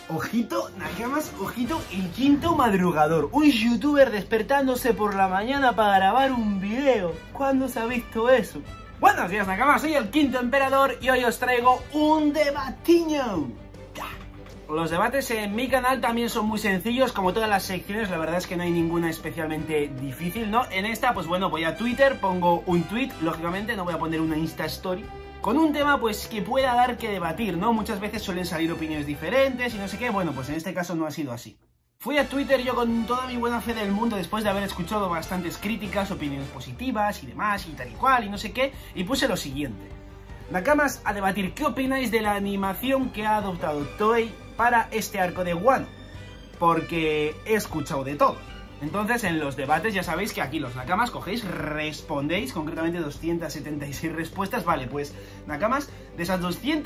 Ojito, Nakamas, ojito, el quinto madrugador. Un youtuber despertándose por la mañana para grabar un video. ¿Cuándo se ha visto eso? Buenos días, Nakamas, soy el quinto emperador y hoy os traigo un debatiño. Los debates en mi canal también son muy sencillos, como todas las secciones, la verdad es que no hay ninguna especialmente difícil, ¿no? En esta, pues bueno, voy a Twitter, pongo un tweet, lógicamente no voy a poner una Insta Story, con un tema pues que pueda dar que debatir, ¿no? Muchas veces suelen salir opiniones diferentes y no sé qué, bueno, pues en este caso no ha sido así. Fui a Twitter yo con toda mi buena fe del mundo después de haber escuchado bastantes críticas, opiniones positivas y demás y tal y cual y no sé qué, y puse lo siguiente. Nakamas, a debatir, ¿qué opináis de la animación que ha adoptado Toei para este arco de Wano? Porque he escuchado de todo. Entonces, en los debates ya sabéis que aquí los Nakamas cogéis, respondéis, concretamente 276 respuestas. Vale, pues, Nakamas, de esas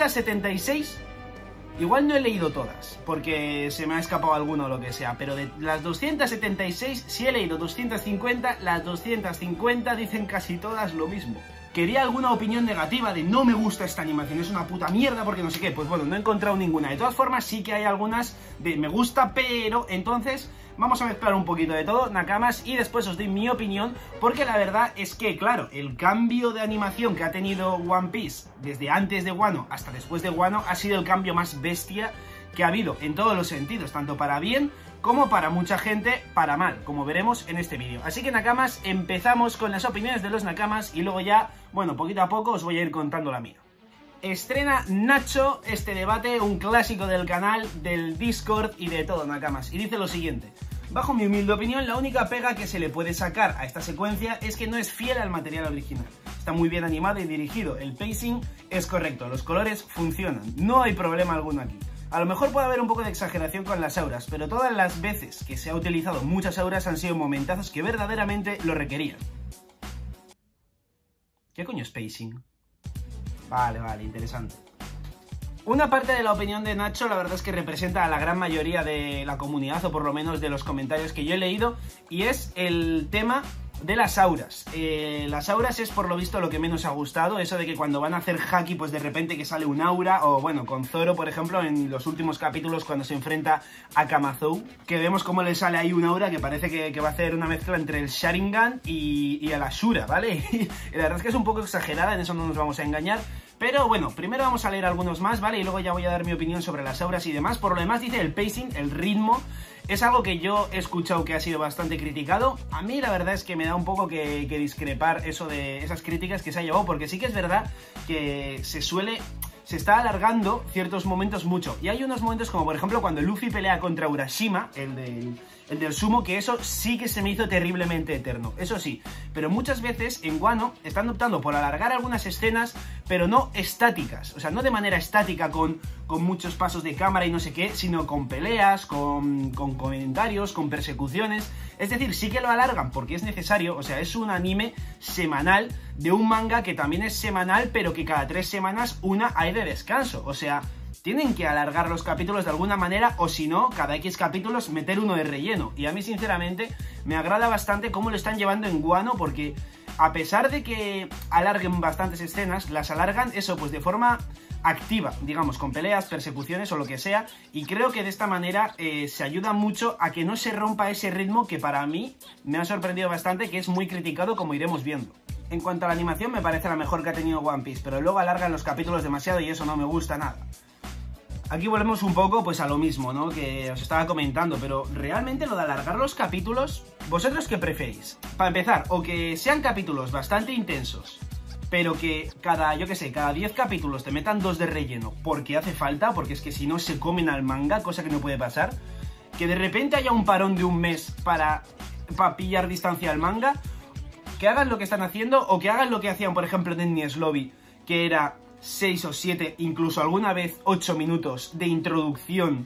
276, igual no he leído todas, porque se me ha escapado alguno o lo que sea, pero de las 276, si he leído 250, las 250 dicen casi todas lo mismo. Quería alguna opinión negativa de no me gusta esta animación, es una puta mierda porque no sé qué, pues bueno, no he encontrado ninguna. De todas formas sí que hay algunas de me gusta, pero entonces vamos a mezclar un poquito de todo, Nakamas, y después os doy mi opinión, porque la verdad es que, claro, el cambio de animación que ha tenido One Piece desde antes de Wano hasta después de Wano ha sido el cambio más bestia que ha habido en todos los sentidos, tanto para bien como para mucha gente para mal, como veremos en este vídeo. Así que, Nakamas, empezamos con las opiniones de los Nakamas y luego ya, bueno, poquito a poco os voy a ir contando la mía. Estrena Nacho este debate, un clásico del canal, del Discord y de todo, Nakamas, y dice lo siguiente. Bajo mi humilde opinión, la única pega que se le puede sacar a esta secuencia es que no es fiel al material original. Está muy bien animado y dirigido, el pacing es correcto, los colores funcionan, no hay problema alguno aquí. A lo mejor puede haber un poco de exageración con las auras, pero todas las veces que se ha utilizado muchas auras han sido momentazos que verdaderamente lo requerían. ¿Qué coño es pacing? Vale, interesante. Una parte de la opinión de Nacho la verdad es que representa a la gran mayoría de la comunidad, o por lo menos de los comentarios que yo he leído, y es el tema de las auras. Las auras es por lo visto lo que menos ha gustado, eso de que cuando van a hacer haki pues de repente que sale un aura, o bueno, con Zoro por ejemplo en los últimos capítulos cuando se enfrenta a Kamazou, que vemos cómo le sale ahí un aura que parece que va a hacer una mezcla entre el Sharingan y el Ashura, ¿vale? Y la verdad es que es un poco exagerada, en eso no nos vamos a engañar. Pero bueno, primero vamos a leer algunos más, ¿vale? Y luego ya voy a dar mi opinión sobre las auras y demás. Por lo demás dice el pacing, el ritmo, es algo que yo he escuchado que ha sido bastante criticado. A mí la verdad es que me da un poco que discrepar eso de esas críticas que se ha llevado, porque sí que es verdad que se está alargando ciertos momentos mucho. Y hay unos momentos como por ejemplo cuando Luffy pelea contra Urashima, el del sumo, que eso sí que se me hizo terriblemente eterno, eso sí. Pero muchas veces en Wano están optando por alargar algunas escenas, pero no estáticas. O sea, no de manera estática con muchos pasos de cámara y no sé qué, sino con peleas, con comentarios, con persecuciones. Es decir, sí que lo alargan porque es necesario, o sea, es un anime semanal de un manga que también es semanal, pero que cada 3 semanas una hay de descanso. O sea, tienen que alargar los capítulos de alguna manera, o si no, cada X capítulos meter uno de relleno. Y a mí sinceramente me agrada bastante cómo lo están llevando en Wano, porque a pesar de que alarguen bastantes escenas, las alargan eso pues de forma activa, digamos, con peleas, persecuciones o lo que sea, y creo que de esta manera se ayuda mucho a que no se rompa ese ritmo que para mí me ha sorprendido bastante, que es muy criticado, como iremos viendo. En cuanto a la animación me parece la mejor que ha tenido One Piece, pero luego alargan los capítulos demasiado y eso no me gusta nada. Aquí volvemos un poco pues a lo mismo, ¿no? Que os estaba comentando, pero realmente lo de alargar los capítulos, ¿vosotros qué preferís? Para empezar, o que sean capítulos bastante intensos, pero que cada 10 capítulos te metan 2 de relleno porque hace falta, porque es que si no se comen al manga, cosa que no puede pasar. Que de repente haya un parón de un mes para pillar distancia al manga, que hagan lo que están haciendo, o que hagan lo que hacían, por ejemplo, en Enies Lobby, que era 6 o 7, incluso alguna vez 8 minutos de introducción,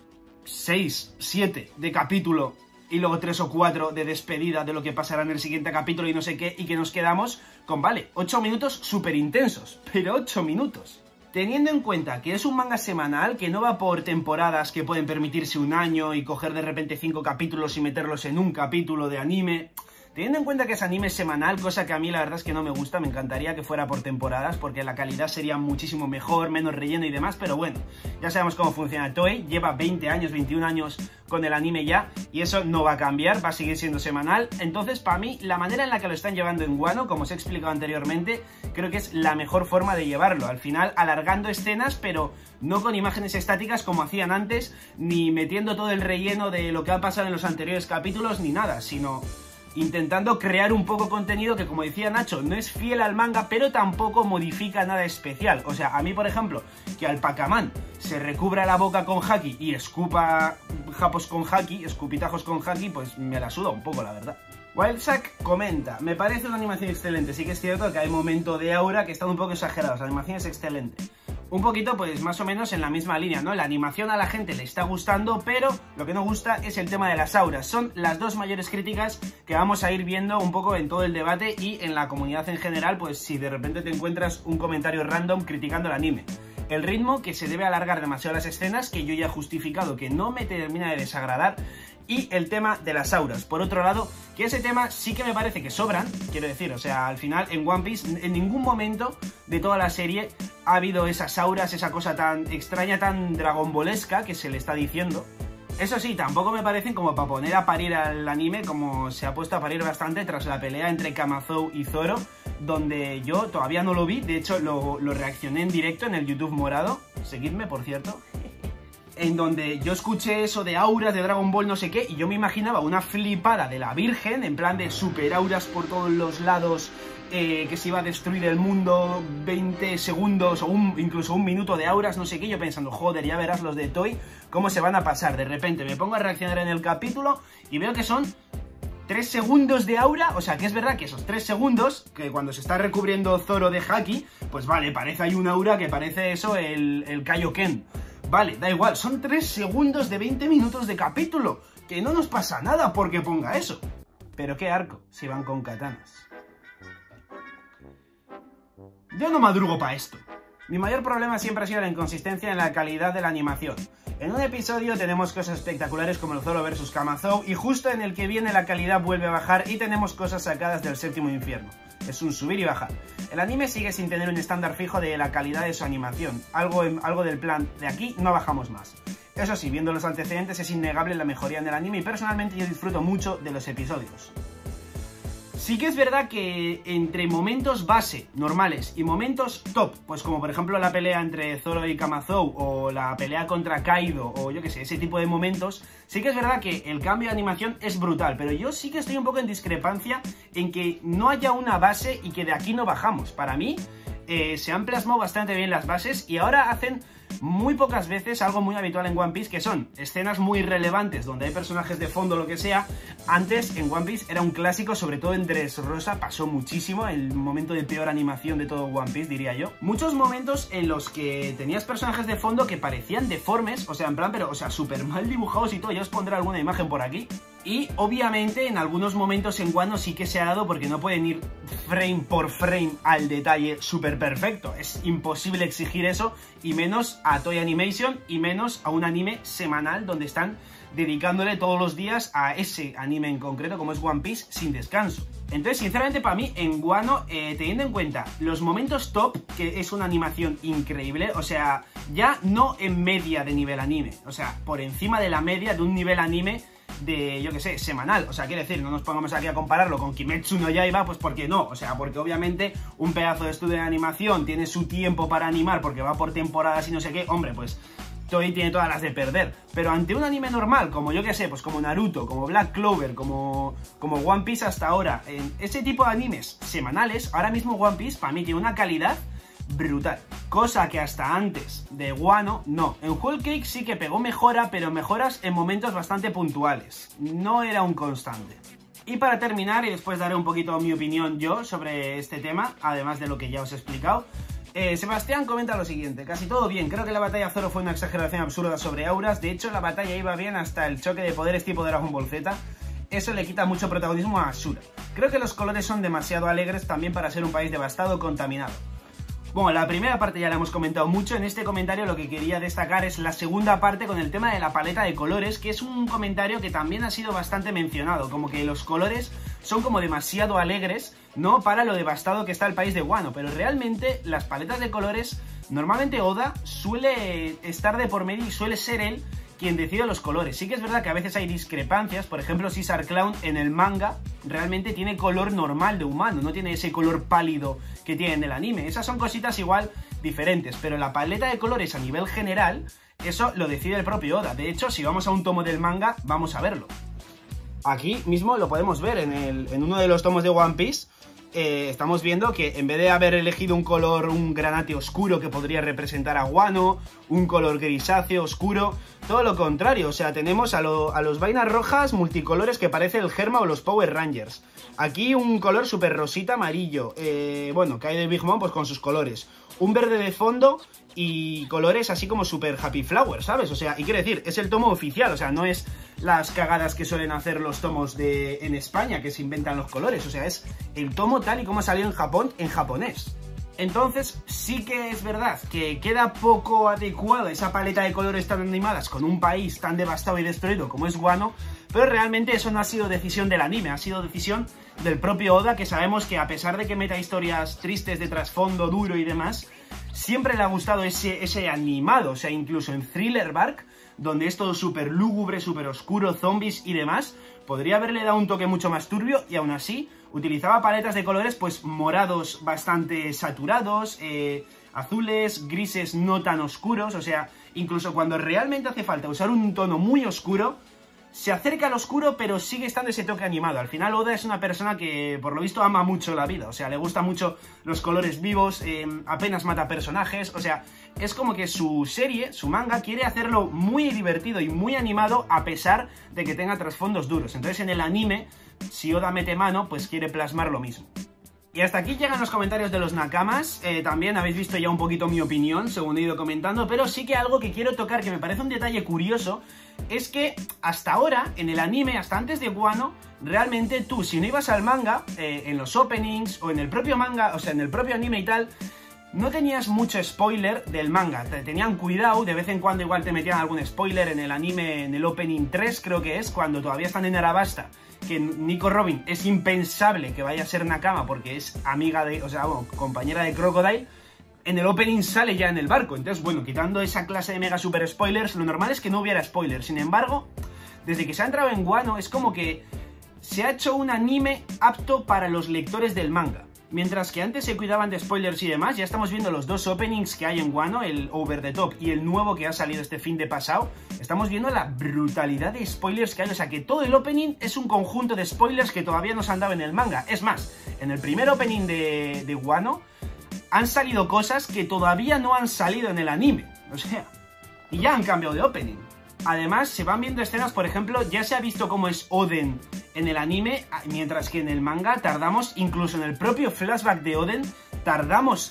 6, 7 de capítulo, y luego 3 o 4 de despedida de lo que pasará en el siguiente capítulo y no sé qué, y que nos quedamos con, vale, 8 minutos súper intensos, pero 8 minutos. Teniendo en cuenta que es un manga semanal, que no va por temporadas que pueden permitirse un año y coger de repente 5 capítulos y meterlos en un capítulo de anime, Teniendo en cuenta que es anime semanal, cosa que a mí la verdad es que no me gusta, me encantaría que fuera por temporadas, porque la calidad sería muchísimo mejor, menos relleno y demás, pero bueno, ya sabemos cómo funciona Toei, lleva 20 años, 21 años con el anime ya, y eso no va a cambiar, va a seguir siendo semanal. Entonces, para mí, la manera en la que lo están llevando en Wano, como os he explicado anteriormente, creo que es la mejor forma de llevarlo. Al final, alargando escenas, pero no con imágenes estáticas como hacían antes, ni metiendo todo el relleno de lo que ha pasado en los anteriores capítulos, ni nada, sino intentando crear un poco contenido que, como decía Nacho, no es fiel al manga, pero tampoco modifica nada especial. O sea, a mí, por ejemplo, que Alpacaman se recubra la boca con haki y escupa japos con haki, escupitajos con haki, pues me la suda un poco, la verdad. Wildsack comenta: me parece una animación excelente. Sí que es cierto que hay momento de aura que están un poco exagerados. La animación es excelente. Un poquito, pues más o menos en la misma línea, ¿no? La animación a la gente le está gustando, pero lo que no gusta es el tema de las auras. Son las dos mayores críticas que vamos a ir viendo un poco en todo el debate y en la comunidad en general, pues si de repente te encuentras un comentario random criticando el anime. El ritmo, que se debe alargar demasiado las escenas, que yo ya he justificado que no me termina de desagradar. Y el tema de las auras, por otro lado, que ese tema sí que me parece que sobran, quiero decir, o sea, al final en One Piece en ningún momento de toda la serie ha habido esas auras, esa cosa tan extraña, tan dragonbolesca que se le está diciendo. Eso sí, tampoco me parecen como para poner a parir al anime, como se ha puesto a parir bastante tras la pelea entre Kamazou y Zoro, donde yo todavía no lo vi, de hecho lo reaccioné en directo en el YouTube morado, seguidme por cierto, en donde yo escuché eso de auras, de Dragon Ball, no sé qué, y yo me imaginaba una flipada de la Virgen, en plan de super auras por todos los lados, que se iba a destruir el mundo, 20 segundos o incluso un minuto de auras, no sé qué, yo pensando, joder, ya verás los de Toei cómo se van a pasar. De repente me pongo a reaccionar en el capítulo y veo que son 3 segundos de aura, o sea que es verdad que esos 3 segundos, que cuando se está recubriendo Zoro de haki, pues vale, parece hay un aura que parece eso el Kaioken. Vale, da igual, son 3 segundos de 20 minutos de capítulo, que no nos pasa nada porque ponga eso. Pero qué arco, si van con katanas. Yo no madrugo para esto. Mi mayor problema siempre ha sido la inconsistencia en la calidad de la animación. En un episodio tenemos cosas espectaculares como el Zoro vs Kamazou, y justo en el que viene la calidad vuelve a bajar y tenemos cosas sacadas del séptimo infierno. Es un subir y bajar. El anime sigue sin tener un estándar fijo de la calidad de su animación, algo del plan, de aquí no bajamos más. Eso sí, viendo los antecedentes es innegable la mejoría en el anime y personalmente yo disfruto mucho de los episodios. Sí que es verdad que entre momentos base, normales, y momentos top, pues como por ejemplo la pelea entre Zoro y Kamazou, o la pelea contra Kaido, o yo que sé, ese tipo de momentos, sí que es verdad que el cambio de animación es brutal, pero yo sí que estoy un poco en discrepancia en que no haya una base y que de aquí no bajamos. Para mí, se han plasmado bastante bien las bases y ahora hacen muy pocas veces algo muy habitual en One Piece, que son escenas muy relevantes donde hay personajes de fondo o lo que sea. Antes en One Piece era un clásico, sobre todo en Dressrosa pasó muchísimo, el momento de peor animación de todo One Piece, diría yo. Muchos momentos en los que tenías personajes de fondo que parecían deformes, o sea, en plan, pero, o sea, súper mal dibujados y todo. Ya os pondré alguna imagen por aquí. Y obviamente en algunos momentos en Wano sí que se ha dado, porque no pueden ir frame por frame al detalle súper perfecto. Es imposible exigir eso, y menos a Toei Animation, y menos a un anime semanal donde están dedicándole todos los días a ese anime en concreto, como es One Piece, sin descanso. Entonces, sinceramente, para mí, en Wano, teniendo en cuenta los momentos top, que es una animación increíble, o sea, ya no en media de nivel anime, o sea, por encima de la media de un nivel anime de, yo que sé, semanal. O sea, quiere decir, no nos pongamos aquí a compararlo con Kimetsu no Yaiba, pues porque no, o sea, porque obviamente un pedazo de estudio de animación tiene su tiempo para animar porque va por temporadas y no sé qué, hombre, pues Toei tiene todas las de perder. Pero ante un anime normal, como yo que sé, pues como Naruto, como Black Clover, como One Piece hasta ahora, en ese tipo de animes semanales, ahora mismo One Piece para mí tiene una calidad brutal, cosa que hasta antes de Wano no. En Whole Cake sí que pegó mejora, pero mejoras en momentos bastante puntuales, no era un constante. Y para terminar, y después daré un poquito mi opinión yo sobre este tema, además de lo que ya os he explicado, Sebastián comenta lo siguiente: casi todo bien, creo que la batalla Zoro fue una exageración absurda sobre auras, de hecho la batalla iba bien hasta el choque de poderes tipo Dragon Ball Z. Eso le quita mucho protagonismo a Asura. Creo que los colores son demasiado alegres también para ser un país devastado o contaminado. Bueno, la primera parte ya la hemos comentado mucho. En este comentario lo que quería destacar es la segunda parte con el tema de la paleta de colores, que es un comentario que también ha sido bastante mencionado, como que los colores son como demasiado alegres, ¿no? Para lo devastado que está el país de Wano, pero realmente las paletas de colores, normalmente Oda suele estar de por medio y suele ser él quien decide los colores. Sí que es verdad que a veces hay discrepancias, por ejemplo Caesar Clown en el manga realmente tiene color normal de humano, no tiene ese color pálido que tiene en el anime. Esas son cositas igual diferentes, pero la paleta de colores a nivel general, eso lo decide el propio Oda. De hecho, si vamos a un tomo del manga, vamos a verlo. Aquí mismo lo podemos ver en uno de los tomos de One Piece. Estamos viendo que en vez de haber elegido un color, un granate oscuro que podría representar a Wano, un color grisáceo oscuro, todo lo contrario, o sea, tenemos a los vainas rojas multicolores que parece el Germa o los Power Rangers. Aquí un color súper rosita amarillo, bueno, que hay de Big Mom pues con sus colores, un verde de fondo y colores así como super happy flower, ¿sabes? O sea, y quiero decir, es el tomo oficial, o sea, no es las cagadas que suelen hacer los tomos en España, que se inventan los colores, o sea, es el tomo tal y como salió en Japón, en japonés. Entonces, sí que es verdad que queda poco adecuado esa paleta de colores tan animadas con un país tan devastado y destruido como es Wano, pero realmente eso no ha sido decisión del anime, ha sido decisión del propio Oda, que sabemos que a pesar de que meta historias tristes de trasfondo duro y demás, siempre le ha gustado ese animado, o sea, incluso en Thriller Bark, donde es todo súper lúgubre, súper oscuro, zombies y demás, podría haberle dado un toque mucho más turbio y aún así utilizaba paletas de colores pues morados bastante saturados, azules, grises no tan oscuros, o sea, incluso cuando realmente hace falta usar un tono muy oscuro, se acerca al oscuro, pero sigue estando ese toque animado. Al final Oda es una persona que, por lo visto, ama mucho la vida. O sea, le gustan mucho los colores vivos, apenas mata personajes. O sea, es como que su serie, su manga, quiere hacerlo muy divertido y muy animado a pesar de que tenga trasfondos duros. Entonces, en el anime, si Oda mete mano, pues quiere plasmar lo mismo. Y hasta aquí llegan los comentarios de los nakamas. También habéis visto ya un poquito mi opinión, según he ido comentando, pero sí que algo que quiero tocar, que me parece un detalle curioso, es que hasta ahora, en el anime, hasta antes de Wano, realmente tú, si no ibas al manga, en los openings, o en el propio manga, o sea, en el propio anime y tal, no tenías mucho spoiler del manga. Te tenían cuidado, de vez en cuando igual te metían algún spoiler en el anime, en el opening 3 creo que es, cuando todavía están en Arabasta, que Nico Robin es impensable que vaya a ser Nakama porque es amiga de, o sea, bueno, compañera de Crocodile. En el opening sale ya en el barco, entonces, bueno, quitando esa clase de mega super spoilers, lo normal es que no hubiera spoilers. Sin embargo, desde que se ha entrado en Wano, es como que se ha hecho un anime apto para los lectores del manga. Mientras que antes se cuidaban de spoilers y demás, ya estamos viendo los dos openings que hay en Wano, el Over the Top y el nuevo que ha salido este fin de pasado. Estamos viendo la brutalidad de spoilers que hay, o sea que todo el opening es un conjunto de spoilers que todavía no se han dado en el manga. Es más, en el primer opening de Wano han salido cosas que todavía no han salido en el anime, o sea, y ya han cambiado de opening. Además, se van viendo escenas, por ejemplo, ya se ha visto cómo es Oden en el anime, mientras que en el manga tardamos, incluso en el propio flashback de Oden, tardamos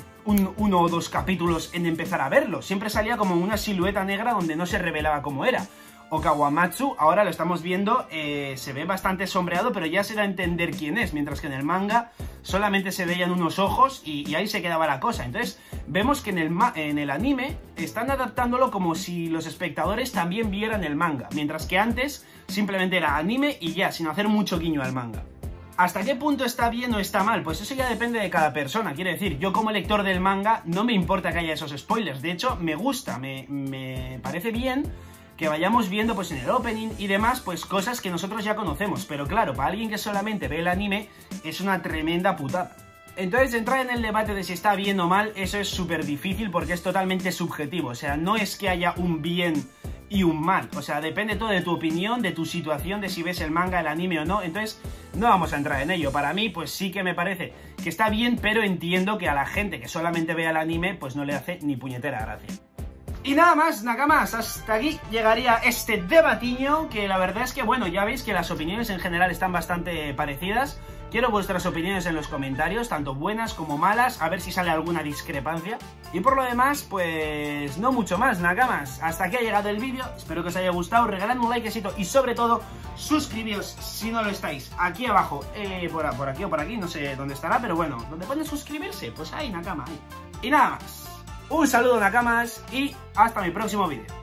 uno o dos capítulos en empezar a verlo. Siempre salía como una silueta negra donde no se revelaba cómo era. O Kawamatsu, ahora lo estamos viendo, se ve bastante sombreado, pero ya se da a entender quién es, mientras que en el manga solamente se veían unos ojos y ahí se quedaba la cosa. Entonces, vemos que en el anime están adaptándolo como si los espectadores también vieran el manga, mientras que antes simplemente era anime y ya, sin hacer mucho guiño al manga. ¿Hasta qué punto está bien o está mal? Pues eso ya depende de cada persona. Quiero decir, yo como lector del manga no me importa que haya esos spoilers. De hecho, me gusta, me parece bien que vayamos viendo pues en el opening y demás pues cosas que nosotros ya conocemos. Pero claro, para alguien que solamente ve el anime es una tremenda putada. Entonces, entrar en el debate de si está bien o mal, eso es súper difícil porque es totalmente subjetivo. O sea, no es que haya un bien y un mal. O sea, depende todo de tu opinión, de tu situación, de si ves el manga, el anime o no. Entonces, no vamos a entrar en ello. Para mí, pues sí que me parece que está bien, pero entiendo que a la gente que solamente vea el anime, pues no le hace ni puñetera gracia. Y nada más, nakamas, hasta aquí llegaría este debatiño, que la verdad es que, bueno, ya veis que las opiniones en general están bastante parecidas. Quiero vuestras opiniones en los comentarios, tanto buenas como malas, a ver si sale alguna discrepancia. Y por lo demás, pues no mucho más, nakamas. Hasta aquí ha llegado el vídeo, espero que os haya gustado, regaladme un likecito y sobre todo, suscribíos si no lo estáis, aquí abajo, por aquí o por aquí, no sé dónde estará, pero bueno, donde pone suscribirse, pues ahí, nakama, ahí. Y nada más. Un saludo, Nakamas, y hasta mi próximo vídeo.